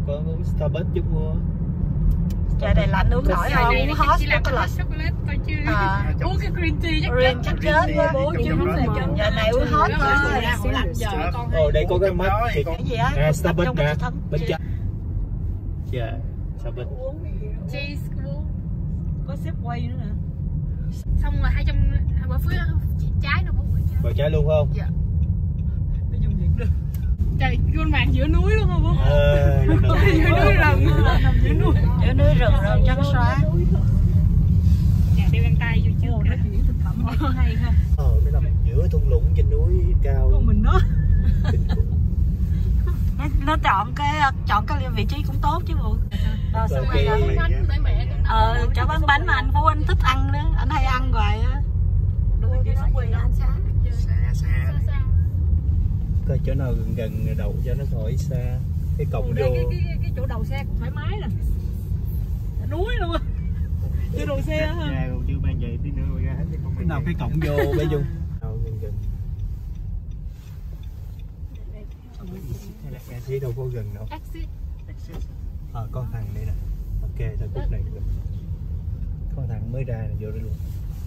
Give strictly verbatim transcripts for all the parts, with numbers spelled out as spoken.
có uống Starbucks chút mua. Trời này lạnh uống nổi không? Uống hot chocolate thôi chứ. À, uống cái green tea chắc green chắc chết quá bố chứ không về chân. Giờ này uống hot thôi. Ồ đây có cái mắt cái gì á? À, Starbucks nè. Bên trong. Dạ, Starbucks. Cheese uống. Có xếp quay nữa nè. Xong rồi hai trăm bữa phía trái nữa bố trái. Bò trái luôn không? Dạ. Nó dùng điện được. Trời, con màn giữa núi luôn không bố? Ờ, giữa núi rừng, nằm giữa núi. Giữa núi rừng rừng trắng xóa. Dạ, đeo găng tay vô chưa? Nó chuyển thực phẩm hay ha. Ờ, nó nằm giữa thung lũng trên núi cao. Con mình nó. nó, nó chọn cái chọn cái vị trí cũng tốt chứ bộ. Rồi xong rồi ờ chỗ bán bánh mà anh Phú anh thích ăn đó, anh hay ăn hoài á. Đừng cái đó quỳ anh xa. Xa xa. Coi chỗ nào gần gần đầu cho nó khỏi xa. Cái cổng vô. Cái, cái, cái, cái chỗ đầu xe cũng thoải mái nè. Núi luôn á. Chỗ đầu xe hả? Ra còn chưa ban vậy tí nữa rồi ra hết cái không. Cái nào cái cổng vô bé Dung. Đâu gần gần. Hay là exit đâu có gần đâu. Exit. Ờ con thằng đây nè. Ok, thôi cút này được. Con thằng mới ra này vô đây luôn.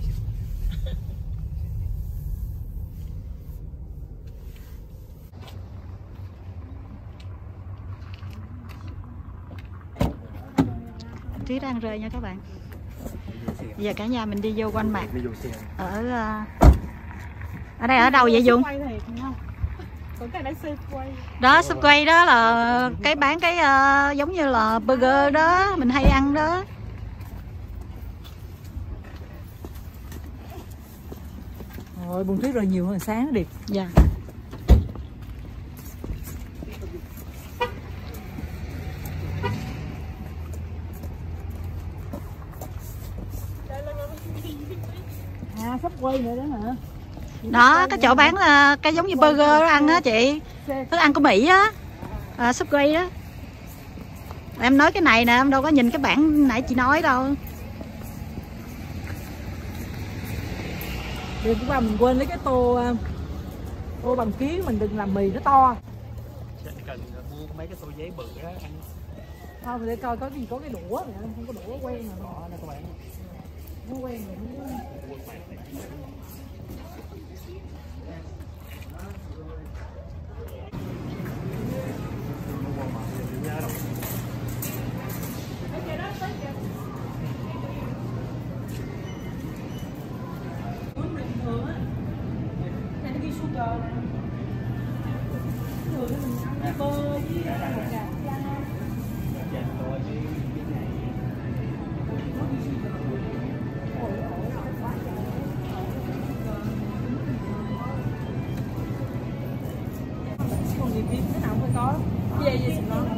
Tuyết đang rơi nha các bạn. Bây giờ cả nhà mình đi vô quanh mặt ở ở đây ở đâu vậy Dung? Đó Subway đó là cái bán cái uh, giống như là burger đó mình hay ăn đó. Rồi bông tuyết rồi nhiều hơn sáng điệp. Dạ. À Subway nữa đó hả? Đó cái chỗ bán là cái giống như burger đó ăn á chị, thức ăn của Mỹ á, à, Subway đó. Em nói cái này nè, em đâu có nhìn cái bảng nãy chị nói đâu. Đừng cũng qua mình quên lấy cái tô tô bằng kiến, mình đừng làm mì nó to. Cần mua mấy cái tô giấy bự đó ăn. Không để coi có gì có cái đũa, không có đũa quen mà họ nè các bạn. Nó quen rồi. Cái nào cũng phải có. Cái gì gì ngon.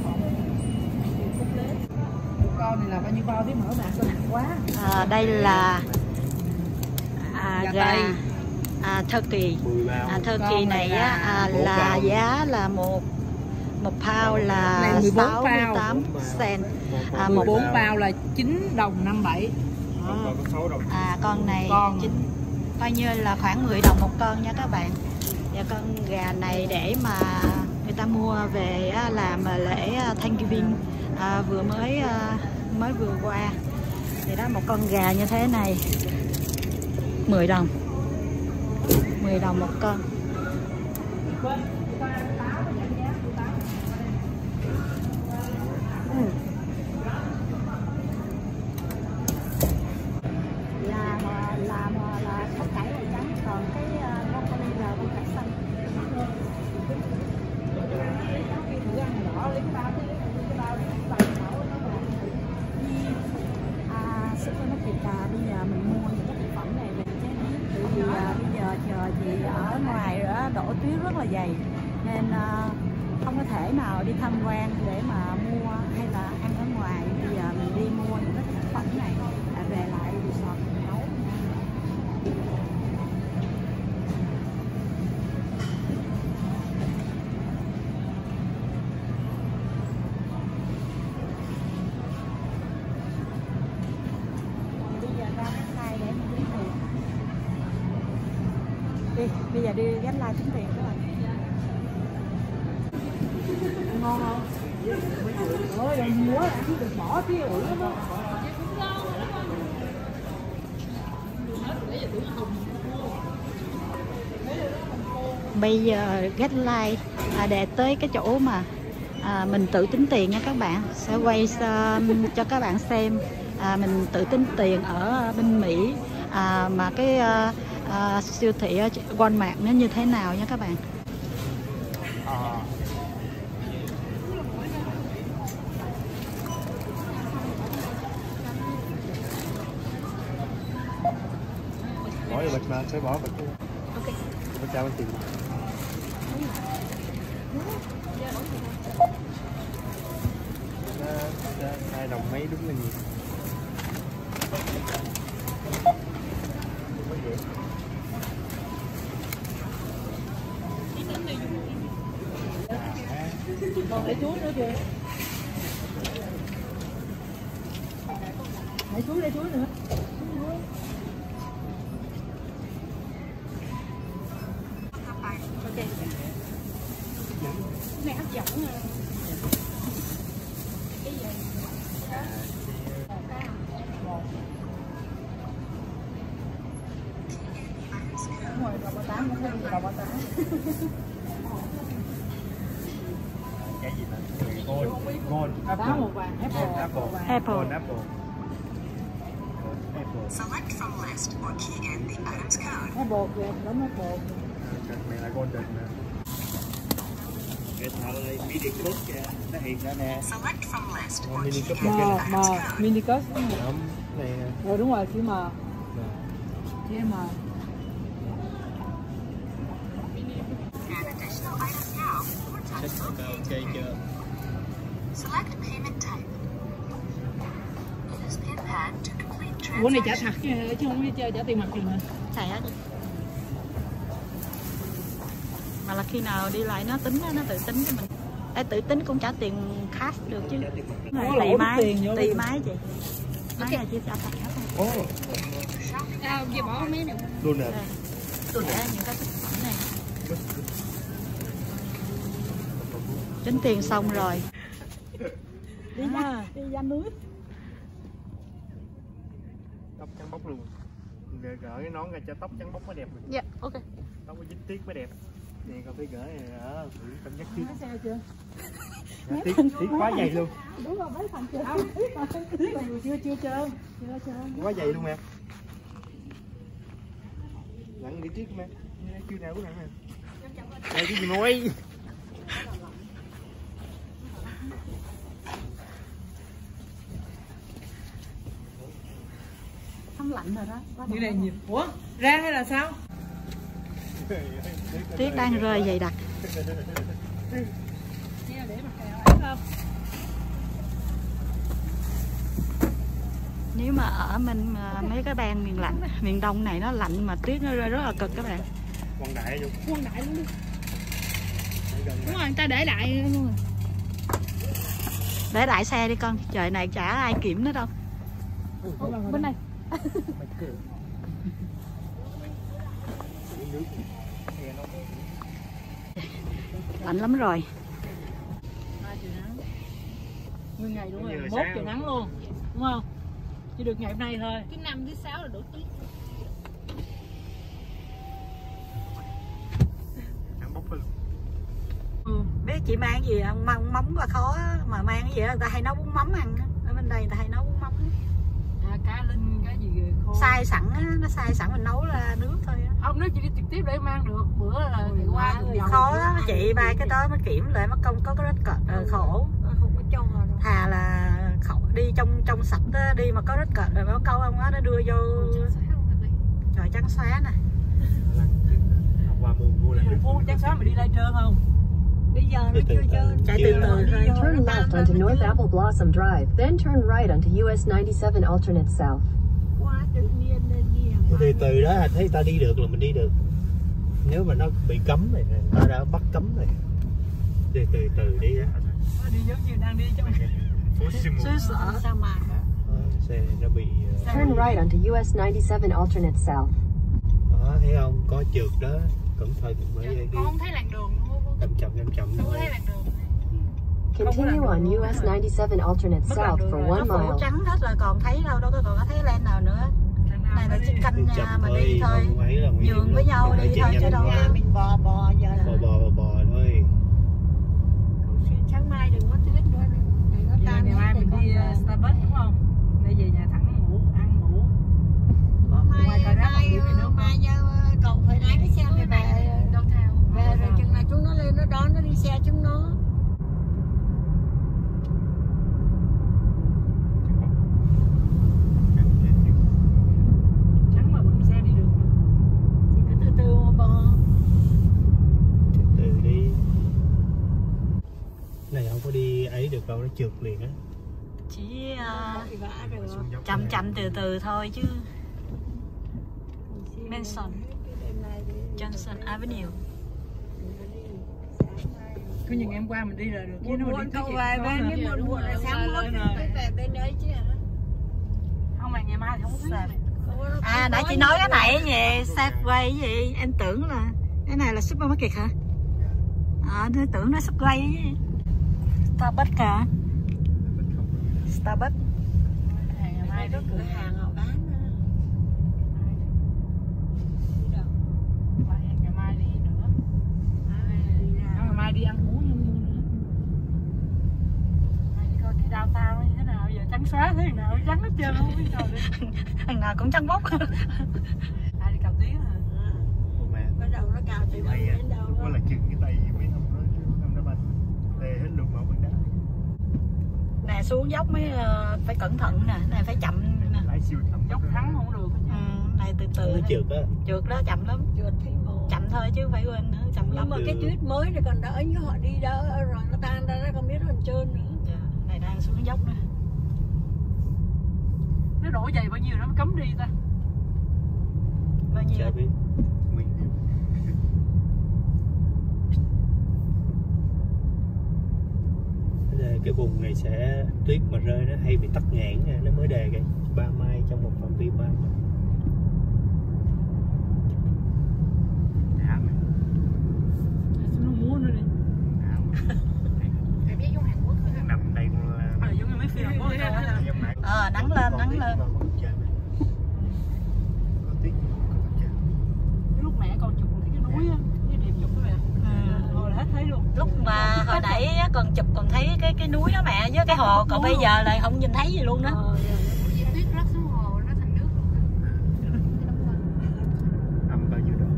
Con này là bao nhiêu bao biết mở bạc nặng quá. À, đây là à, gà, gà à, turkey. À, turkey này á, à, là giá là một một pound là sáu mươi tám cent. À, một bốn pound là chín đồng năm bảy. À con này con chín, coi như là khoảng mười đồng một con nha các bạn. Và con gà này để mà người ta mua về làm lễ Thanksgiving à, vừa mới mới vừa qua. Thì đó một con gà như thế này mười đồng, mười đồng một con. Là là là tất cả là trắng, còn cái broccoli là con cải xanh. À, supermarket là bây giờ mình mua những cái thực phẩm này về chế biến, tại vì à, bây giờ chờ chị ở ngoài đó đổ tuyết rất là dày nên à, không có thể nào đi tham quan để mà mua hay là ăn ở ngoài. Bây giờ mình đi mua những cái thực phẩm này à, về lại resort mình nấu. Đi, bây giờ đi gánh like tính tiền các bạn. Ngon không? Ôi, rồi nhiều quá, ăn được bỏ tiêu ủi lắm á. Bây giờ get like à, để tới cái chỗ mà à, mình tự tính tiền nha các bạn. Sẽ quay uh, cho các bạn xem à, mình tự tính tiền ở bên Mỹ à, mà cái uh, uh, siêu thị Walmart nó như thế nào nha các bạn. Bỏ vô bịch mà, phải bỏ bịch. Ok. Phải trao tiền. Hai đồng mấy đúng là nhiều. Còn để chuối nữa kìa. Để chuối, để chuối nữa. Ok. Này hấp dẫn nè. Cái gì? Đúng rồi, đậu bò tán, nó thêm đậu bò tán. Cái gì mà gold, gold, Táo màu vàng, apple, apple, Apple. gold apple. Apple. Select from list or key in the item's code. apple kìa, đúng apple. Này là golden nè. Cái thợ đây mini cup kìa, nó hiện ra nè. Select from list or Mini key cup in một the cái Mờ, item's mờ, code. mini cus đúng rồi. Không, này nè. Rồi đúng rồi, chữ M. Nè. Chữ M. Add additional items now or touch Sách OK. ok chưa? Select payment type. Use pin pad to complete Ủa này trả transaction. thật chứ, chứ không biết trả tiền mặt gì mà. Thầy á. Mà là khi nào đi lại nó tính nó tự tính cho mình. Ê, tự tính cũng trả tiền cash được chứ. Có Tùy lỗi máy, tiền vô. tùy máy chị. Máy này chỉ trả thẻ thôi. Ồ, À, về bỏ mấy này. luôn nè. Đây. Để những cái thực phẩm này. Tính tiền xong rồi. Đi ra, đi ra núi. Tóc trắng bóc luôn. Gỡ gỡ cái nón ra cho tóc trắng bóc mới đẹp được. Dạ, ok. Tóc có dính tiết mới đẹp. Nè con phải gỡ này đó, thử cảm giác tiết. Lái xe chưa? Tiết, tiết quá dày luôn. Đúng rồi, mấy phần chưa? Không, biết là chưa chưa trơn. Chưa trơn. Quá dày luôn em. Nặng đi tiết em. Chưa nào cũng nặng em. Đây cái gì nói. Không lạnh rồi đó. Như này nhịp. Ủa, ra hay là sao? Tuyết đang rơi dày đặc. Nếu mà ở mình mà mấy cái bang miền lạnh, miền đông này nó lạnh mà tuyết nó rơi rất là cực các bạn. Quần đại luôn. Quân đại luôn đi. Gần Đúng rồi, người ta để đại luôn rồi. Để đại xe đi con, trời này chả ai kiểm nữa đâu. Bên này. Lạnh lắm rồi. hai trời nắng. Nguyên ngày đúng Như rồi, là mốt sáng. trời nắng luôn. Đúng không? Chỉ được ngày hôm nay thôi. Thứ năm thứ sáu là đổ tuyết. Trắng bóc luôn. Ừ. Biết chị mang gì không? Mang móng và khó á, mà mang cái gì đó, người ta hay nấu bún mắm ăn á. Ở bên đây người ta hay nấu bún mắm á. À, cá linh, cá gì khô. Xay sẵn á, nó xay sẵn mình nấu ra nước thôi á. Không, nếu chị đi trực tiếp để mang được. Bữa là ngày qua Ơi, dòng khó dòng á, chị ba cái đó mới kiểm lại mất công có cái rết cợt ờ, khổ. Không có cho rồi. Thà là khẩu đi trong trong sạch á, đi mà có rết cợt rồi có câu ông á nó đưa vô trời trắng xóa nè. Qua mua mua là Đường phố chắc sáng mày đi lai trơn không? Bây giờ nó chưa chơi. Chạy từ từ thôi. Turn left onto North Apple Blossom Drive, then turn right onto U S ninety-seven alternate south. Quá tự nhiên nên đi. từ từ đó thấy ta đi được là mình đi được. Nếu mà nó bị cấm này, nó đã bắt cấm này. Đi từ từ đi á. Đi giống như đang đi trong Chứ sợ Sao mà Xe này nó bị Turn right onto U S ninety-seven alternate south. đó, thấy không, có trượt đó, cẩn thận bởi đi con không thấy làn đường luôn. chậm chậm chậm chậm Không thôi. thấy làn đường. Continue on U S ninety-seven alternate south for one Nó phủ mile. trắng hết rồi còn thấy đâu, đâu có còn có thấy lên nào nữa. Này là chiếc canh Đi nhà chậm mình thôi, đi thôi. không ấy là nguy hiểm Nhường với lắm. nhau Mình đi nói chuyện thôi chứ nhanh đâu quá. có mình bò bò giờ là. Bò bò bò bò thôi. Sáng mai đừng có tuyết nữa. Đừng có Giờ tan ngày mai mình đi con. uh, Starbucks đúng không? Để về nhà thẳng ngủ, ăn ngủ. Có mai Ngoài cà rá mai còn đi nữa mai giờ cậu phải lái cái xe này về đâu thao. Về rồi chừng nào chúng nó lên nó đón nó đi xe chúng nó. Trắng mà bận xe đi được. Thì cứ từ từ mà bò. Từ từ đi. Này không có đi ấy được đâu, nó trượt liền á. Chỉ uh, Vã được. chậm chậm từ từ thôi chứ. Manson Johnson Avenue. Cứ như ngày hôm qua mình đi là được. Buồn buồn cậu về bên cái buồn buồn là sáng mốt phải về bên đấy chứ hả? Không mà ngày mai thì không có Sạp. biết. À nãy chị nói cái này gì Safeway cái gì em tưởng là cái này là supermarket hả? À tôi tưởng nó Subway cái gì. Starbucks cả. Starbucks. Ngày mai có cửa hàng họ bán nữa. Ngày mai đi nữa. Ngày mai đi ăn uống mua nữa. Mai đi coi cái đào tao như thế nào giờ trắng xóa thế nào trắng hết trơn không biết sao được. Thằng nào cũng trắng bóc. Ai đi cào tiếng hả? Mẹ. Bắt đầu nó cào từ đâu đến đâu Có là chừng cái tay mấy ông đó chứ ông đã banh lê hết luôn mà vẫn đã. Nè xuống dốc mới uh, phải cẩn thận nè, này phải chậm nè. Lái siêu chậm. Dốc thắng không được. Ừ, này từ từ. Nó trượt á. Trượt đó chậm lắm. Trượt thấy ngộ. Chậm thôi chứ phải quên nữa, chậm lắm. Nhưng mà cái tuyết mới thì còn đỡ như họ đi đỡ rồi nó tan ra nó không biết còn trơn nữa. Dạ, này đang xuống dốc nữa. Nó đổ giày bao nhiêu nó mới cấm đi ta? Bao nhiêu? Chả biết. Mình cái vùng này sẽ tuyết mà rơi nó hay bị tắc nghẽn nè, nó mới đề cái ba mai trong một phạm vi ba mai. Nó múa nữa đi. Cảm giác giống Hàn Quốc thôi. Nằm đây cũng là Ờ, giống như mấy phim Hàn Quốc thôi. Ờ, nắng lên, nắng lên. Lúc mẹ còn chụp thấy cái núi á, cái điểm chụp đó mẹ. Hồi là hết thấy luôn. Lúc mà hồi nãy á, còn chụp còn thấy cái cái núi đó mẹ với cái hồ, còn bây giờ là không nhìn thấy gì luôn đó. Ờ, Tuyết rớt xuống hồ nó thành nước luôn. Âm bao nhiêu độ?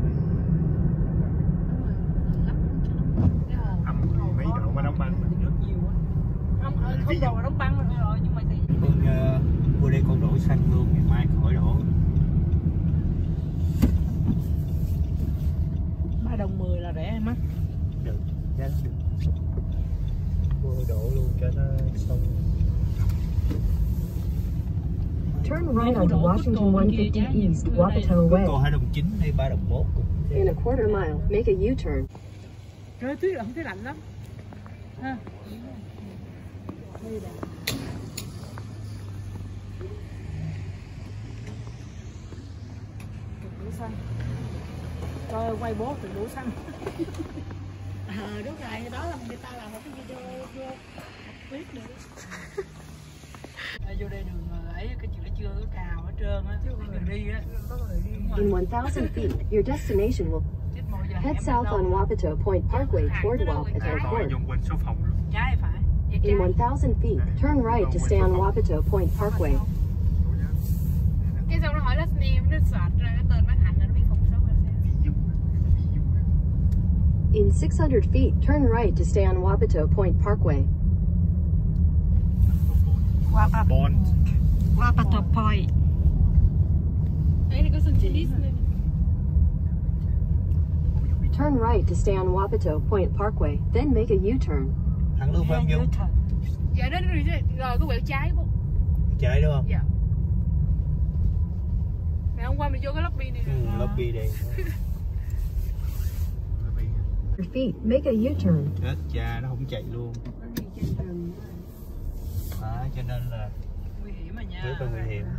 Âm mấy độ mà đóng băng. nước nhiều quá. Không, không đồ mà đóng băng rồi nhưng mà thì Con uh, mua đây con đổ xanh luôn, ngày mai khỏi đổ. ba đồng mười là rẻ em á. Được, giá được. Mua đổ luôn cho nó xong. Turn right onto Washington one fifty East, Wapato Có Way. hai đồng chín hay ba đồng mốt cũng. In a quarter mile, make a U-turn. Trời tuyết là không thấy lạnh lắm. Ha. Đây là đổ xăng. Trời quay bố từ đổ xăng. Ờ, đúng rồi, đó là người ta làm một cái video vô tuyết nữa. À, vô đây đường ấy cái chữ chưa có cào hết trơn á, chứ đường đi á. In one thousand feet, your destination will Chết mồi giờ head hẻm south đâu. on Wapato Point Parkway toward Wapato Court. Dùng quên số phòng luôn. Trái phải. In one thousand feet, turn right to stay on Wapato Point Parkway. Cái xong nó hỏi last name nó soạt ra cái tên bác Hạnh là nó biết phòng số rồi sao. In six hundred feet, turn right to stay on Wapato Point Parkway. Qua Bond. qua Pato Point. Đấy thì có sân tennis nữa. Turn right to stay on Wapato Point Parkway, then make a U-turn. Thẳng luôn phải không Dung? Dạ đó rồi, rồi có quẹo trái không? Trái đúng không? Dạ. Ngày hôm qua mình vô cái lobby này Ừ, rồi. lobby đây. Feet, make a U-turn. Chết cha nó không chạy luôn. Đó, cho nên là Nguy hiểm mà nha. rất là nguy hiểm.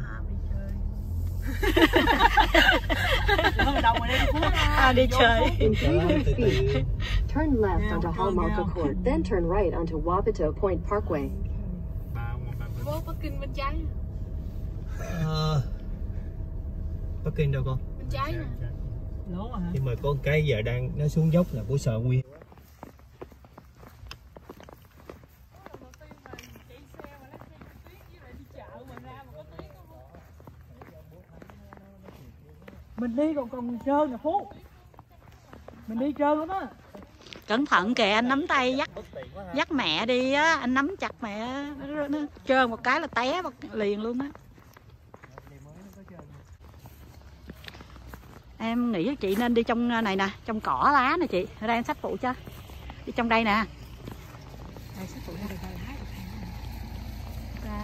Không đồng mà đi Phú. À, đi chơi. In Đó, three hundred từ từ feet, Turn left onto Hallmark Court, then turn right onto Wapito Point Parkway. Vô parking bên trái. Ờ, parking đâu con? Bên trái nè. Lố mà hả? Nhưng mà có cái giờ đang nó xuống dốc là của sợ nguy. Mình đi còn còn trơn nè Phú. Mình đi trơn lắm á. Cẩn thận kìa, anh nắm tay dắt dắt mẹ đi á, anh nắm chặt mẹ nó, nó trơn một cái là té liền luôn á. Em nghĩ chị nên đi trong này nè, trong cỏ lá nè chị. Ở đây em xách phụ cho. Đi trong đây nè. Đây xách phụ cho ra.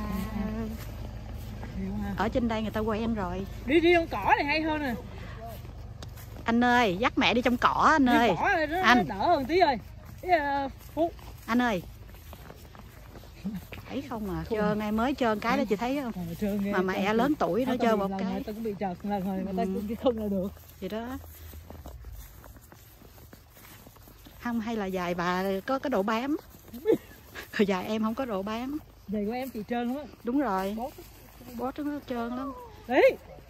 Ở trên đây người ta quen rồi. Đi đi trong cỏ này hay hơn nè. Anh ơi, dắt mẹ đi trong cỏ anh Đi ơi. cỏ này nó Anh. đỡ hơn tí ơi. Uh, Phú. Anh ơi. Thấy không à, trơn em mới trơn cái đó chị thấy không? Ờ, trơn nghe, Mà mẹ trơn lớn tuổi nó trơn một lần cái. Người ta cũng bị trật lần rồi, người ta Ừ. cũng không là được. Vậy đó. Không hay là dài bà có cái độ bám. Dài em không có độ bám. Giày của em chị trơn lắm á. Đúng rồi. Bốt. Bốt nó trơn lắm. Đi.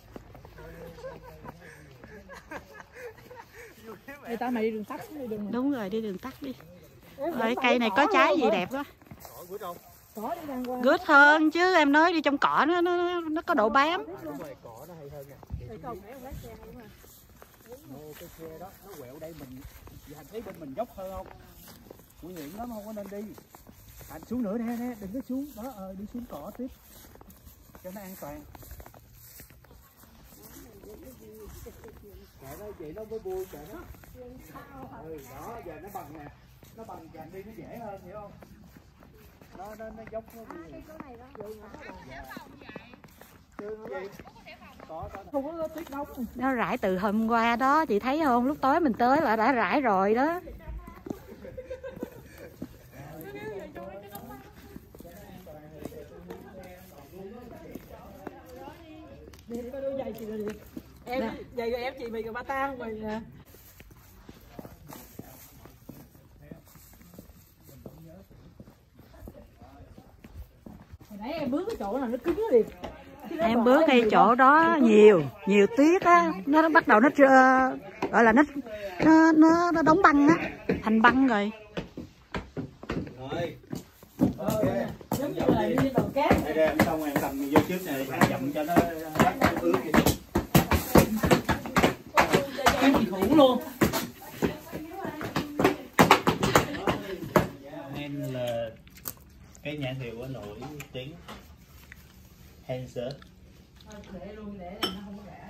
Người ta mày đi đường tắt đi đường. Đúng rồi, đi đường tắt đi. Em Rồi, vẫn cây phải này cỏ có trái hơn gì hả? đẹp quá. Cỏ đi ngang qua. Good hơn chứ em nói đi trong cỏ nó nó, nó có độ bám. Cỏ nó hay hơn nha. Để cầu kéo lái xe hay mà. Ô, cái xe đó nó quẹo đây mình anh thấy bên mình dốc hơn không? Nguy hiểm lắm, không có nên đi. Anh xuống nữa nè nè, đừng có xuống đó, ờ, đi xuống cỏ tiếp cho nó an toàn. Kệ nó chị nó mới vui kệ nó. Ừ đó, giờ nó bằng nè, nó bằng dàn đi nó dễ hơn, hiểu không? Nó nó nó dốc nó vui. Không có tuyết đóng. Nó rải từ hôm qua đó, chị thấy không? Lúc tối mình tới là đã rải rồi đó. Đi có đôi giày chị là đi. Em Dạ. giày của em chị mày ba ta không mày nè. Hồi nãy em bước cái chỗ nào nó cứng liền. Em bước ngay chỗ đó nhiều, nhiều tuyết á, nó, nó bắt đầu nó uh, gọi là nó nó nó, nó đóng băng á, thành băng rồi. Rồi. Giống như là đi tàu cát. Đây đây, em xong em cầm vô trước này, anh dậm cho nó hết ướt kìa. Em chị khủng luôn. Nên là cái nhãn hiệu nó nổi tiếng Hanser. Để luôn để nó không có rã.